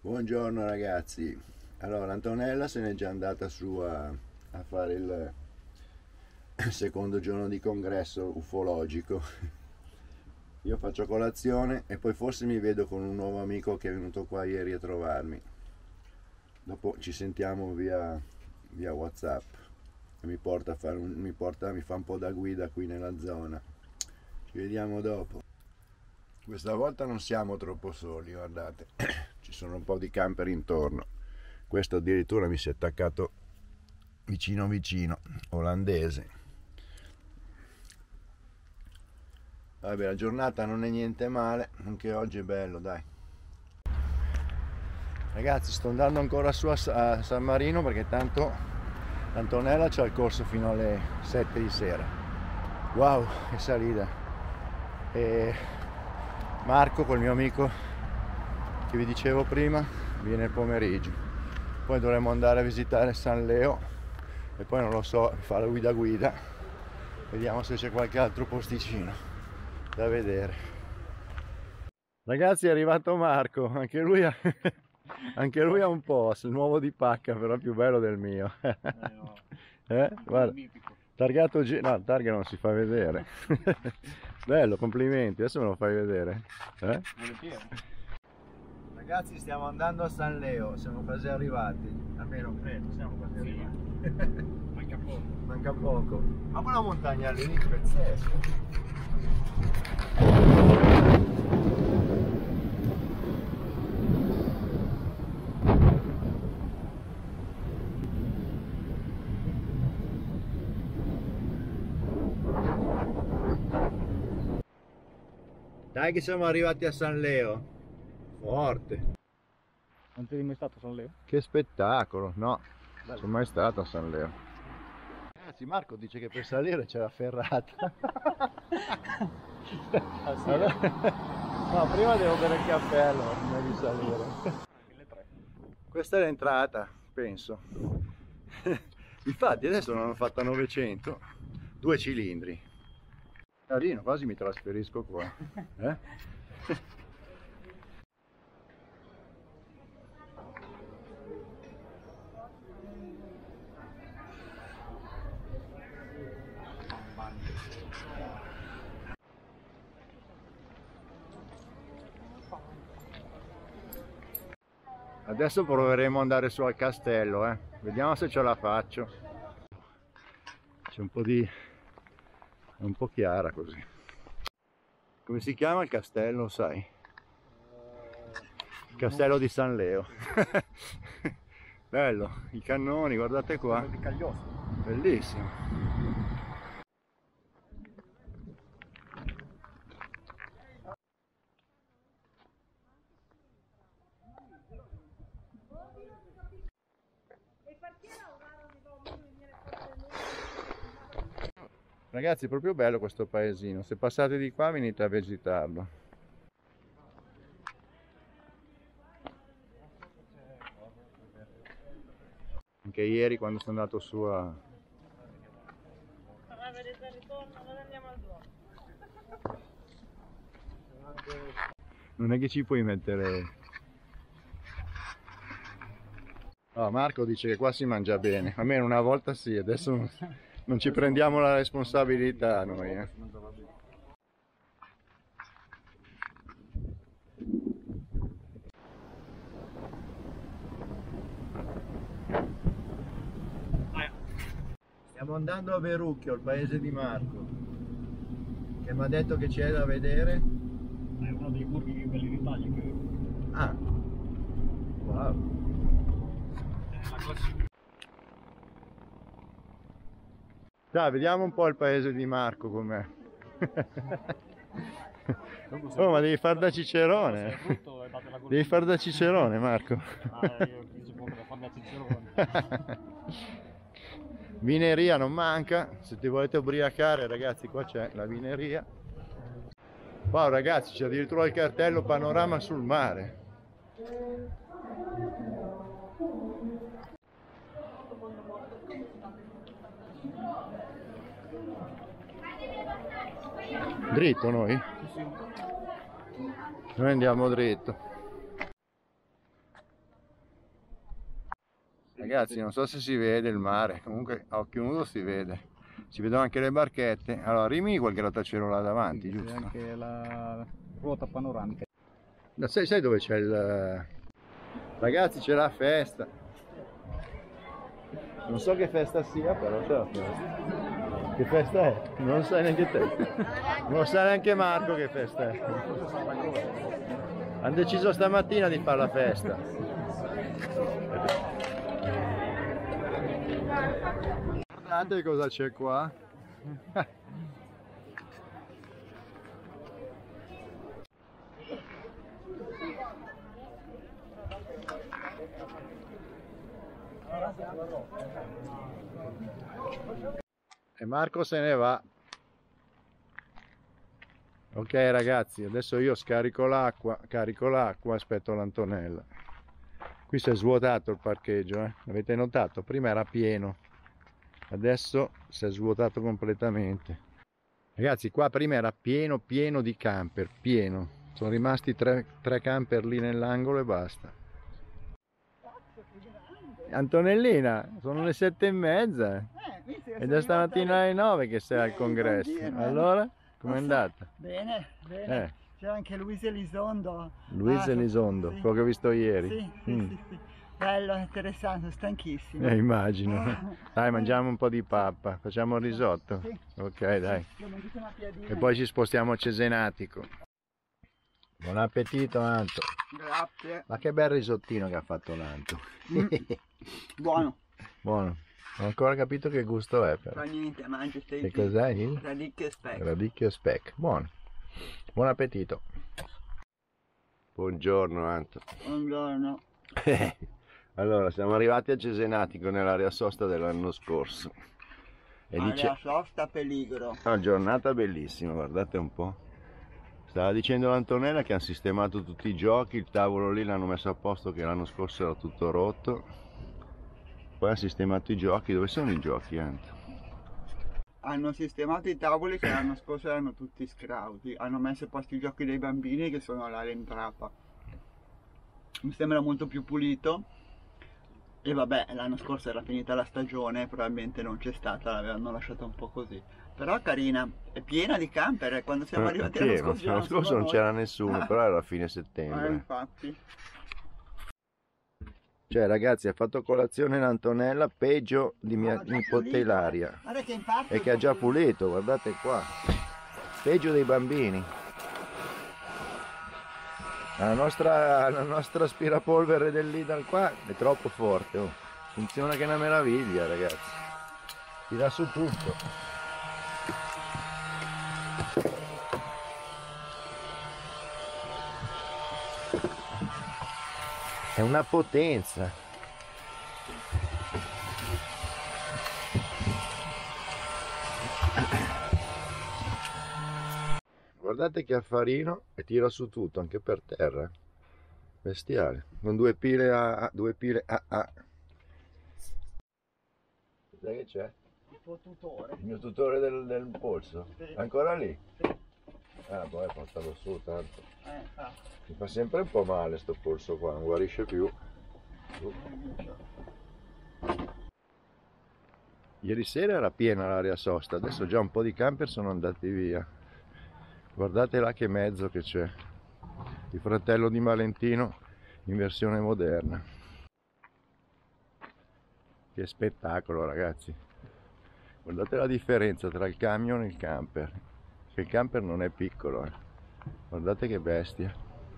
Buongiorno ragazzi. Allora, Antonella se n'è già andata su a fare il secondo giorno di congresso ufologico. Io faccio colazione e poi forse mi vedo con un nuovo amico che è venuto qua ieri a trovarmi. Dopo ci sentiamo via WhatsApp e mi porta a fare mi fa un po' da guida qui nella zona. Ci vediamo dopo. Questa volta non siamo troppo soli, guardate. Ci sono un po' di camper intorno. Questo addirittura mi si è attaccato vicino olandese. Vabbè, la giornata non è niente male, anche oggi è bello, dai. Ragazzi, sto andando ancora su a San Marino perché tanto Antonella c'ha il corso fino alle 7 di sera. Wow, che salita. E Marco, col mio amico che vi dicevo prima, viene il pomeriggio. Poi dovremmo andare a visitare San Leo e poi non lo so, fare guida. Vediamo se c'è qualche altro posticino da vedere. Ragazzi, è arrivato Marco, anche lui ha un post, il nuovo di pacca, però più bello del mio. Guarda, targato no, il targa non si fa vedere. Bello, complimenti, adesso me lo fai vedere. Ragazzi, stiamo andando a San Leo, siamo quasi arrivati, almeno credo, siamo quasi arrivati. Manca poco. Ma quella montagna lì, pazzesca. Dai che siamo arrivati a San Leo. Forte. Non sei mai stato a San Leo? Che spettacolo, no, non sono mai stato a San Leo. Ragazzi, Marco dice che per salire c'è la ferrata. Ah, sì, allora, no, prima devo bere il cappello prima di salire. 1003. Questa è l'entrata, penso. Infatti adesso l'hanno fatta 900, 2 cilindri. Carino, quasi mi trasferisco qua. Adesso proveremo ad andare su al castello, vediamo se ce la faccio. C'è un po' di... è un po' chiara così. Come si chiama il castello, sai? Il castello di San Leo. Bello, i cannoni, guardate qua. Bellissimo. Ragazzi, è proprio bello questo paesino, se passate di qua venite a visitarlo. Anche ieri quando sono andato su a... vedete il ritorno, dove andiamo al duomo? Non è che ci puoi mettere... Oh, Marco dice che qua si mangia bene, almeno una volta sì, adesso non ci prendiamo la responsabilità noi. Stiamo andando a Verucchio, il paese di Marco, che mi ha detto che c'è da vedere. È uno dei borghi più belli d'Italia, credo. Ah, wow. La classifica. Dai, vediamo un po' il paese di Marco com'è. Oh, ma devi far da cicerone. Devi far da cicerone, Marco. Io suppongo che far da cicerone. Vineria non manca, se ti volete ubriacare ragazzi qua c'è la vineria. Wow ragazzi, c'è addirittura il cartello panorama sul mare. Dritto noi? Sì. Noi andiamo dritto. ragazzi, non so se si vede il mare, comunque a occhio nudo si vede. Si vedono anche le barchette. Allora, Rimini quel grattacielo là davanti, Sì, giusto? c'è anche la ruota panoramica. Sai dove c'è il... Ragazzi, c'è la festa. Non so che festa sia, però c'è la festa. Che festa è? Non lo sai neanche te. Non lo sa neanche Marco che festa è. Hanno deciso stamattina di fare la festa. Guardate cosa c'è qua. E Marco se ne va. Ok ragazzi, adesso io scarico l'acqua, carico l'acqua, aspetto l'Antonella. Qui si è svuotato il parcheggio, avete notato? Prima era pieno, adesso si è svuotato completamente. Ragazzi, qua prima era pieno di camper, pieno. Sono rimasti tre camper lì nell'angolo e basta. Antonellina, sono le 7:30 ed è stamattina alle 9 che sei al congresso. Allora, com'è andata? Bene, bene. C'è anche Luisa Elizondo. Luisa Elizondo, sì. quello che ho visto ieri. Sì. Bello, interessante, stanchissimo. Immagino. Dai, mangiamo un po' di pappa, facciamo il risotto? Sì. Ok, dai. E poi ci spostiamo a Cesenatico. Buon appetito Anto. Grazie. Ma che bel risottino che ha fatto l'Anto. Buono. Buono. Non ho ancora capito che gusto è però. Fa niente, mangia Che cos'è? Il? radicchio e speck. Radicchio e speck. Buono. Buon appetito. Buongiorno Anto. Buongiorno. Allora, siamo arrivati a Cesenatico nell'area sosta dell'anno scorso. E Area sosta Peligro. Una giornata bellissima, guardate un po'. Stava dicendo l'Antonella che hanno sistemato tutti i giochi, il tavolo lì l'hanno messo a posto che l'anno scorso era tutto rotto. Poi hanno sistemato i giochi. Dove sono i giochi, Anto? Hanno sistemato i tavoli che l'anno scorso erano tutti scrauti. Hanno messo a posto i giochi dei bambini che sono là all'entrata. Mi sembra molto più pulito. E vabbè, l'anno scorso era finita la stagione, probabilmente non c'è stata, l'avevano lasciata un po' così. Però carina, è piena di camper, quando siamo arrivati l'anno scorso non c'era nessuno, però era fine settembre. Infatti. Cioè ragazzi, ha fatto colazione l'Antonella peggio di mia nipote Ilaria. Guarda che in parte E che ha già pulito, guardate qua. Peggio dei bambini. La nostra aspirapolvere del Lidl qua è troppo forte, oh. Funziona che è una meraviglia ragazzi. Tira su tutto. È una potenza. Guardate che affarino e tira su tutto anche per terra. Bestiale. Con due pile a due pile a. Sai che c'è? il tuo tutore. Il mio tutore del polso. Sì. Ancora lì? Sì. Ah, poi portalo su tanto. Ah. Mi fa sempre un po' male sto polso qua, non guarisce più. Ieri sera era piena l'area sosta, adesso già un po' di camper sono andati via. Guardate là che mezzo che c'è. Il fratello di Valentino in versione moderna. Che spettacolo ragazzi. Guardate la differenza tra il camion e il camper. Che il camper non è piccolo, Guardate che bestia.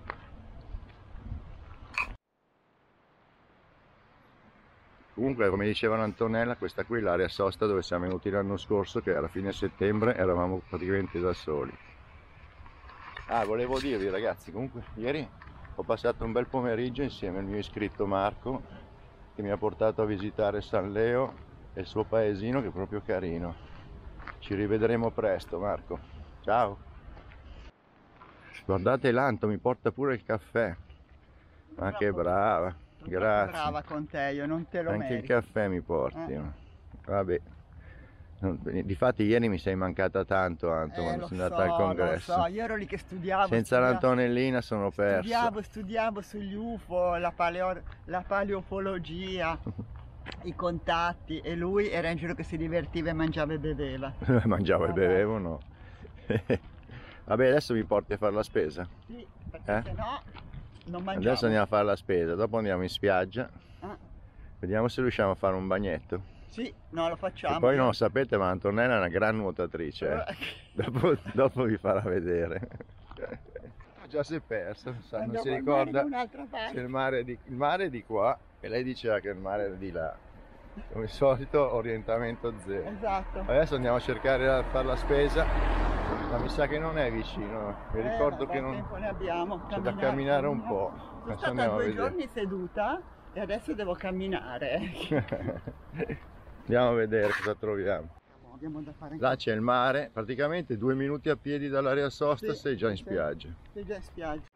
Comunque, come diceva Antonella, questa qui è l'area sosta dove siamo venuti l'anno scorso, che alla fine settembre eravamo praticamente da soli. Ah, volevo dirvi ragazzi, comunque ieri ho passato un bel pomeriggio insieme al mio iscritto Marco, che mi ha portato a visitare San Leo e il suo paesino, che è proprio carino. Ci rivedremo presto Marco. Ciao. Guardate l'Anto, mi porta pure il caffè. Ma che brava. Grazie. Brava con te, io non te lo Anche merito. il caffè mi porti. Vabbè. Difatti ieri mi sei mancata tanto Anto quando sono andata al congresso. Lo so, io ero lì che studiavo. Senza l'Antonellina sono perso. Studiavo sugli UFO, la paleofologia. i contatti, e lui era in giro che si divertiva e mangiava e beveva. Mangiavo e bevevo, no? Vabbè, adesso mi porti a fare la spesa. Sì, perché se no non mangiamo. Adesso andiamo a fare la spesa, dopo andiamo in spiaggia. Ah, Vediamo se riusciamo a fare un bagnetto. sì, no, lo facciamo. E poi non lo sapete, ma Antonella è una gran nuotatrice. Dopo vi farà vedere. Già si è persa, non si Andiamo al mare ricorda da un'altra parte. se il mare è di qua e lei diceva che il mare era di là. Come al solito orientamento zero. Esatto. Adesso andiamo a cercare di fare la spesa, ma mi sa che non è vicino. Mi ricordo che non tempo ne abbiamo. c'è da camminare un po'. Sono Adesso stata andiamo a 2 vedere. giorni seduta e adesso devo camminare. Andiamo a vedere cosa troviamo. Abbiamo da fare. Là c'è il mare, praticamente 2 minuti a piedi dall'area sosta, Sì, sei già in sì. spiaggia. Sei già in spiaggia.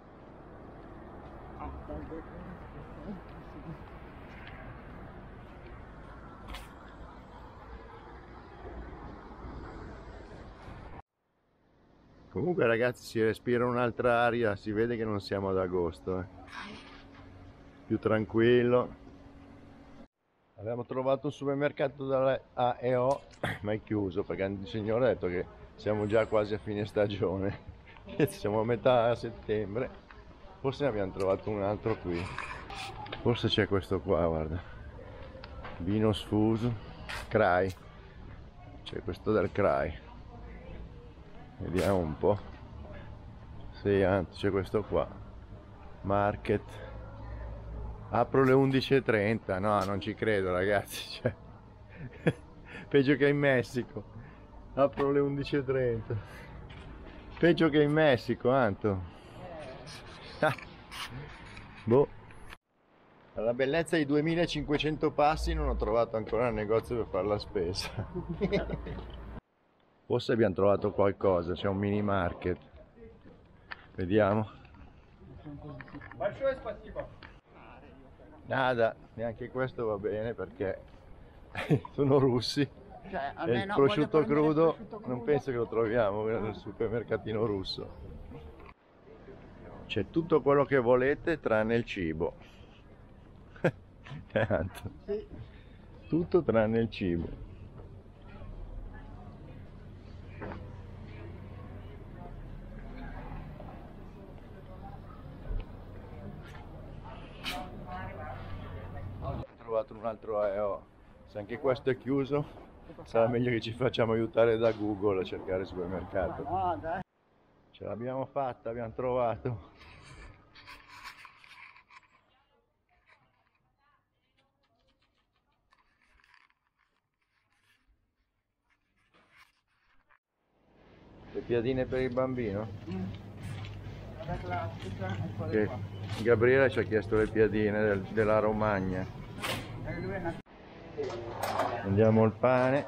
Comunque ragazzi, si respira un'altra aria, si vede che non siamo ad agosto. Più tranquillo. Abbiamo trovato un supermercato dalla AEO, ma è chiuso perché il signore ha detto che siamo già quasi a fine stagione. Siamo a metà settembre. Forse ne abbiamo trovato un altro qui. Forse c'è questo qua, guarda. Vino sfuso. Crai. C'è questo del Crai. Vediamo un po'. Sì, anzi, c'è questo qua. Market. Apro le 11:30. No, non ci credo, ragazzi. Cioè, peggio che in Messico. Apro le 11:30. Peggio che in Messico, Anto. Boh. Alla bellezza di 2500 passi non ho trovato ancora il negozio per fare la spesa. Forse abbiamo trovato qualcosa, c'è un mini market. Vediamo. Nada, neanche questo va bene perché sono russi. Cioè, a E me il no, prosciutto voglio prendere il crudo prosciutto non crudo. penso che lo troviamo nel supermercatino russo. C'è tutto quello che volete tranne il cibo. Tanto. Sì. Tutto tranne il cibo. Ho trovato un altro AEO. Se anche questo è chiuso, sarà meglio che ci facciamo aiutare da Google a cercare il supermercato. No, dai. Ce l'abbiamo fatta, abbiamo trovato. Le piadine per il bambino? La classica è quella Che qua. Gabriele ci ha chiesto le piadine della Romagna. E lui è una... Andiamo al pane.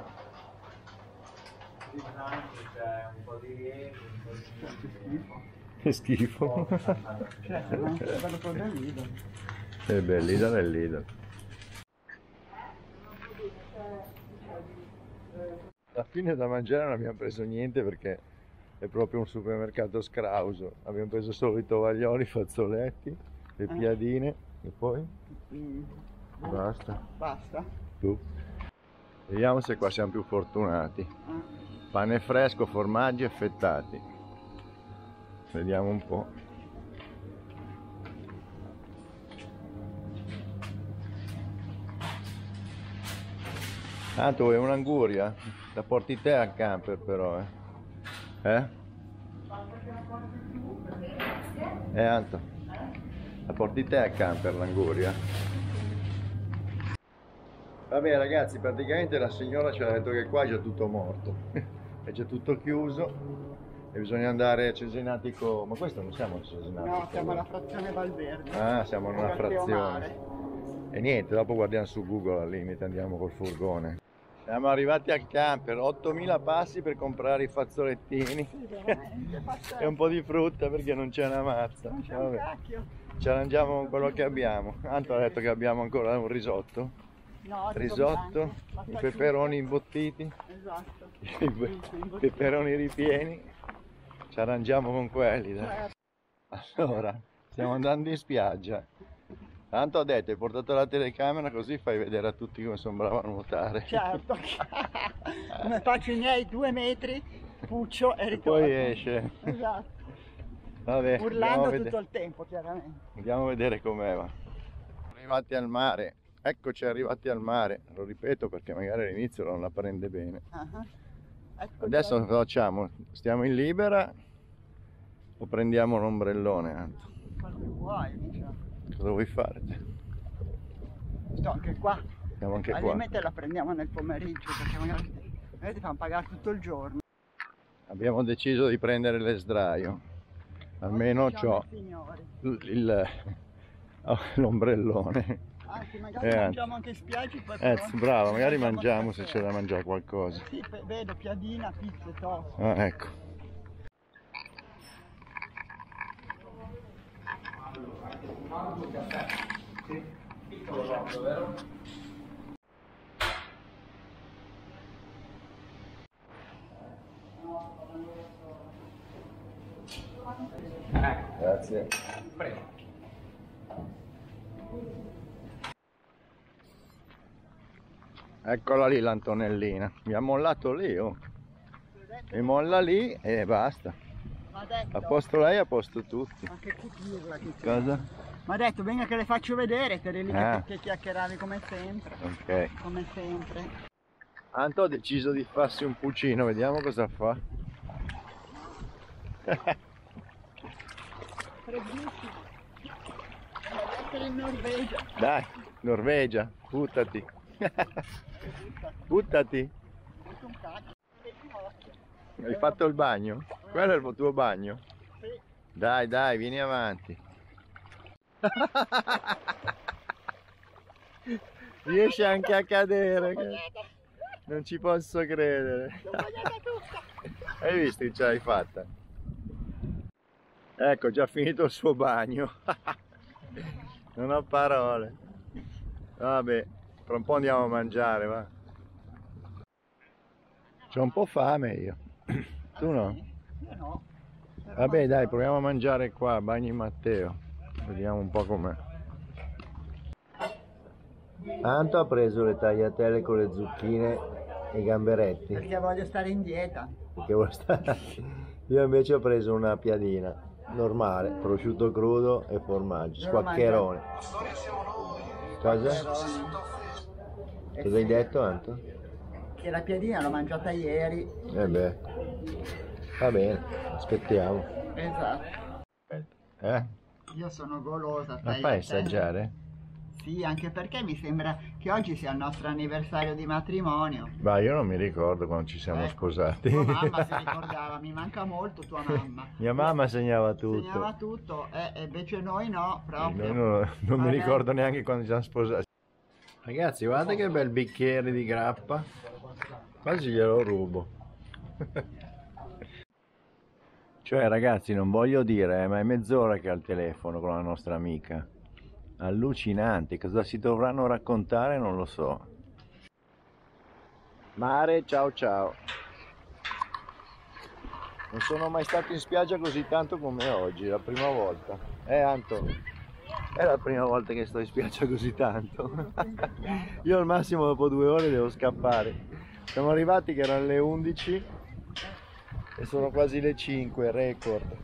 Che schifo. Certo, no? Vado con del Lidl. È bell'Idal è l'Idal. Alla fine da mangiare non abbiamo preso niente perché è proprio un supermercato scrauso. Abbiamo preso solo i tovaglioli, i fazzoletti, le piadine e poi basta. Basta. Tu. Vediamo se qua siamo più fortunati. Pane fresco, formaggi affettati. Vediamo un po'. Tanto vuoi un'anguria? La porti te al camper però, Anto? La porti te al camper l'anguria? Vabbè ragazzi, praticamente la signora ci ha detto che qua è già tutto morto. È già tutto chiuso e bisogna andare a Cesenatico. Ma questo non siamo a Cesenatico? No, siamo alla frazione Valverde. Ah, siamo in una Matteo frazione. Mare. E niente, dopo guardiamo su Google al limite, andiamo col furgone. Siamo arrivati al camper, 8000 passi per comprare i fazzolettini e un po' di frutta perché non c'è una mazza. Non c'è un Vabbè, cacchio. ci arrangiamo con quello che abbiamo. Anto ha detto che abbiamo ancora un risotto. No, Risotto, i peperoni imbottiti, Esatto. i peperoni ripieni. Ci arrangiamo con quelli. Dai. Allora, stiamo andando in spiaggia. Tanto ho detto, hai portato la telecamera così fai vedere a tutti come sono bravo a nuotare. Certo, come faccio i miei 2 metri, puccio e ritorno. Poi esce. Esatto. Vabbè, Urlando tutto il tempo, chiaramente. Andiamo a vedere com'è, va. Arrivati al mare, eccoci arrivati al mare, lo ripeto perché magari all'inizio non la prende bene. Ecco, Adesso cosa facciamo? Stiamo in libera o prendiamo l'ombrellone? Anto? quello che vuoi, diciamo. Cosa vuoi fare te? Sto anche qua. Siamo anche Al qua. limite la prendiamo nel pomeriggio perché magari ti fanno pagare tutto il giorno. Abbiamo deciso di prendere l'esdraio, almeno c'ho l'ombrellone. Anzi, magari mangiamo anche spiaggi. Bravo, magari mangiamo se c'è da mangiare qualcosa. Sì, vedo piadina, pizza e toast. Ah, ecco. Grazie. Prego. Eccola lì l'Antonellina. Mi ha mollato lì, oh. Mi molla lì e basta. A posto lei, a posto tutti. Anche tu dirla che Cosa? mi ha detto venga che le faccio vedere, te le lì che chiacchieravi come sempre. Ok. Come sempre. Anto ha deciso di farsi un puccino, vediamo cosa fa. Freddissimo. Deve essere in Norvegia. Dai, Norvegia, buttati. Buttati. Un cacchio. Hai fatto il bagno? Quello è il tuo bagno? Sì. Dai, dai, vieni avanti. Riesce anche a cadere. Non ci posso credere. Hai visto che ce l'hai fatta? Ecco, già finito il suo bagno. Non ho parole. Vabbè, tra un po' andiamo a mangiare, va. C'ho un po' fame io. Tu no? Io no. Vabbè dai, proviamo a mangiare qua, Bagni Matteo. Vediamo un po' com'è. Anto ha preso le tagliatelle con le zucchine e i gamberetti. Perché voglio stare in dieta. Perché vuoi stare? Io invece ho preso una piadina normale, prosciutto crudo e formaggio, squaccherone. Cosa? Cosa hai detto, Anto? Che la piadina l'ho mangiata ieri. Beh, va bene, aspettiamo. Esatto. Io sono golosa. La fai assaggiare? Sì, anche perché mi sembra che oggi sia il nostro anniversario di matrimonio. Ma io non mi ricordo quando ci siamo sposati. Tua mamma si ricordava, mi manca molto tua mamma. Mia mamma segnava tutto. Segnava tutto, e invece noi no, proprio. Non mi ricordo neanche quando ci siamo sposati. Ragazzi, guardate che bel bicchiere di grappa. Quasi glielo rubo. Cioè ragazzi, non voglio dire, ma è mezz'ora che è al telefono con la nostra amica. Allucinante, cosa si dovranno raccontare non lo so. Mare, ciao ciao. Non sono mai stato in spiaggia così tanto come oggi, è la prima volta. Anto? È la prima volta che sto in spiaggia così tanto. Io al massimo dopo 2 ore devo scappare. Siamo arrivati che erano le 11 e sono quasi le 5, record.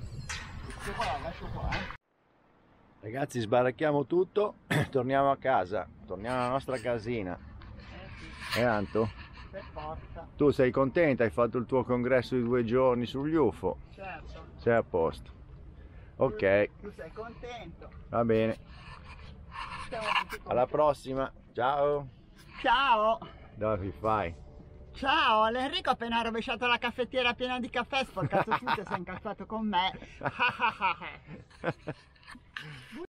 Ragazzi, sbaracchiamo tutto, torniamo a casa, torniamo alla nostra casina. Anto? Per forza. Tu sei contenta? Hai fatto il tuo congresso di 2 giorni sugli UFO? Certo. Sei a posto. Ok. Tu sei contento. Va bene. Alla prossima. Ciao. Ciao. Dove fai? Ciao, l'Enrico ha appena rovesciato la caffettiera piena di caffè, sporcato tutto e si è incazzato con me.